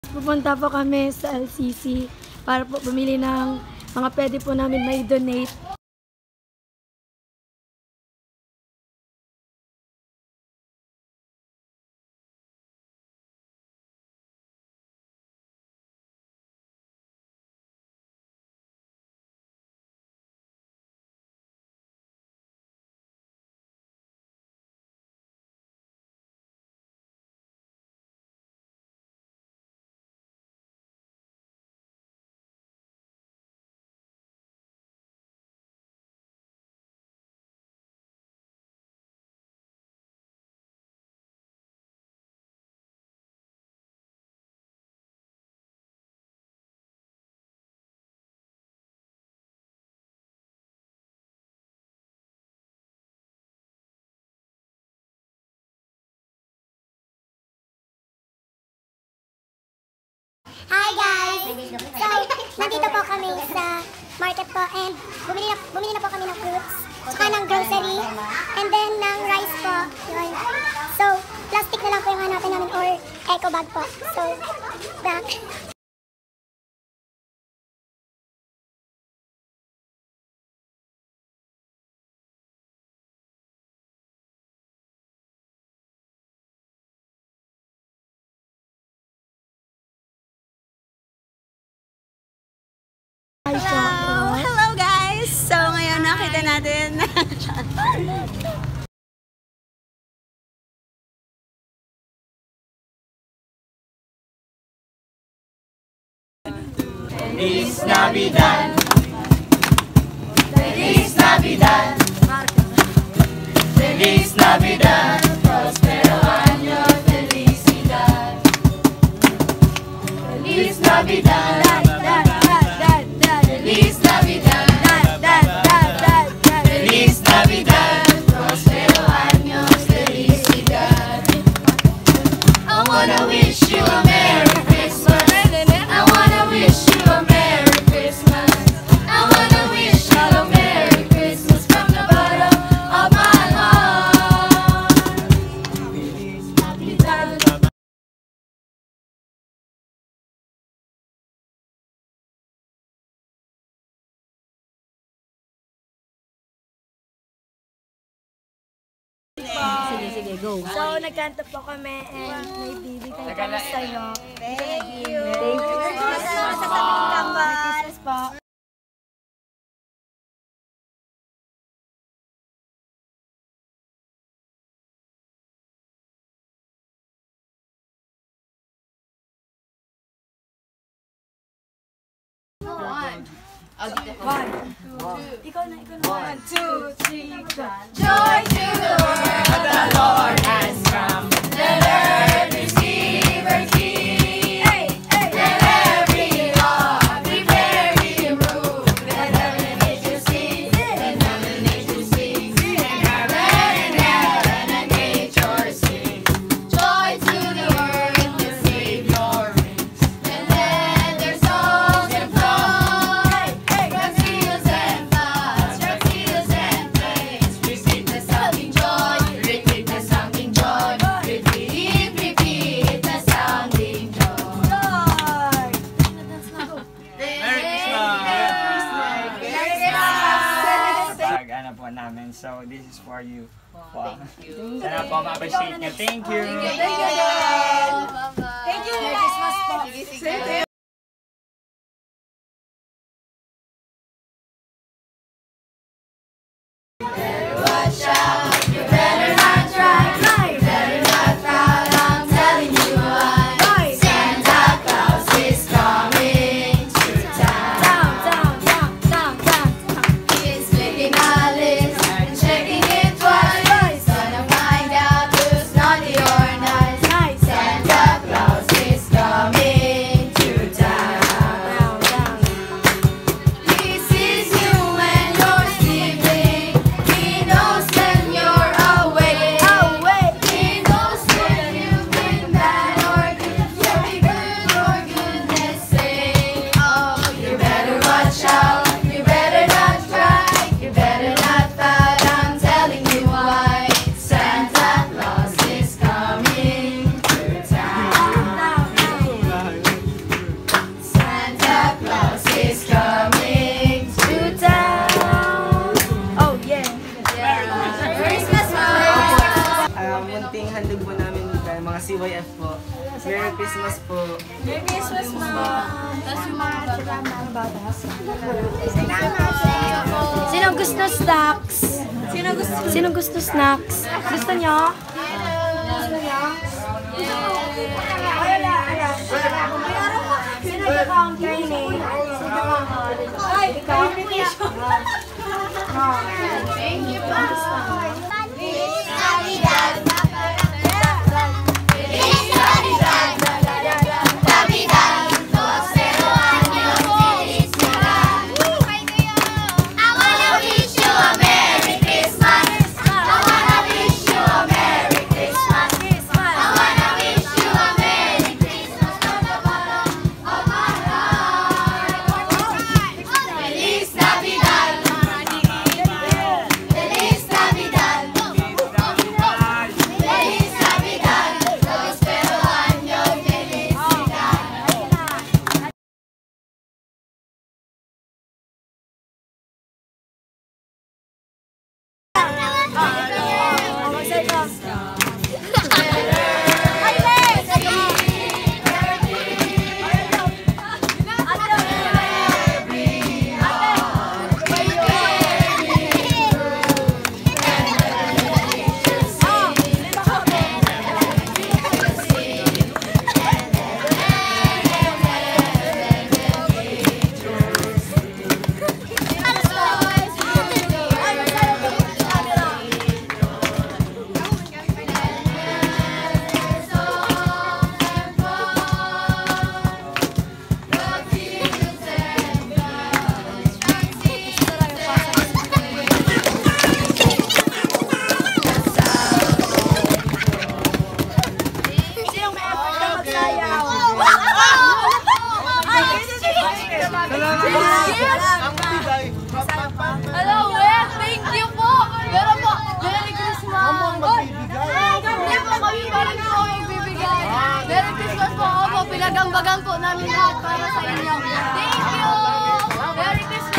Pupunta po kami sa LCC para po bumili ng mga pwede po namin may donate. Hi guys! So, nandito po kami sa market po and bumili na po kami ng fruits, saka ng grocery, and then ng rice po. Yun. So, plastic na lang po yung hanapin namin or eco bag po. So, back. Hello guys! So ngayon nakita natin Feliz Navidad, Feliz Navidad, Feliz Navidad, Prospero año, felicidad, Feliz Navidad, Feliz Navidad, Feliz Navidad, Prospero año, felicidad. I wanna wish you a Merry Christmas. I wanna wish you a Merry Christmas. I wanna wish you a Merry Christmas from the bottom of my heart. Feliz Navidad. Sige, go. So, nagkanto po kami and may bibigay kami sa'yo. Thank you. Thank you. Merry Christmas sa tabing kambal. Merry Christmas po. Ikaw na. 1, 2, 3, go. Joy to the world, the Lord has come. Let earth receive her King. Let every heart prepare Him room. Let heaven and nature sing. Let heaven and nature sing. And heaven and nature sing. Joy to the world, the Savior reigns. And let their songs employ. From fields and floods, from fields and plains. Repeat the sounding joy. Repeat the sounding joy. Repeat the sounding joy. Merry Christmas! Merry Christmas! Ano po namin. So, this is for you. Wow. Sana po ma-appreciate niyo. Thank you! Thank you! Merry Christmas po! Sige. Watch out, you better not try, you better not try, I'm telling you why. Santa Claus is coming to town. He's making a list and checking it twice. Gonna find out who's naughty or nice. Santa Claus is coming. DYF po. Merry Christmas po. Merry Christmas, Mom. Tapos yung mga bata. Sino gusto snacks? Sino gusto snacks? Gusto nyo? Gusto nyo? Sino nagkakang kini? Ay, ikaw? Thank you po. Feliz Navidad. Hello, thank you po. Pero po, Merry Christmas. Hindi po kami parang po magbibigay. Merry Christmas po. Opo, pinagambagahan po namin lahat para sa inyo. Thank you. Merry Christmas.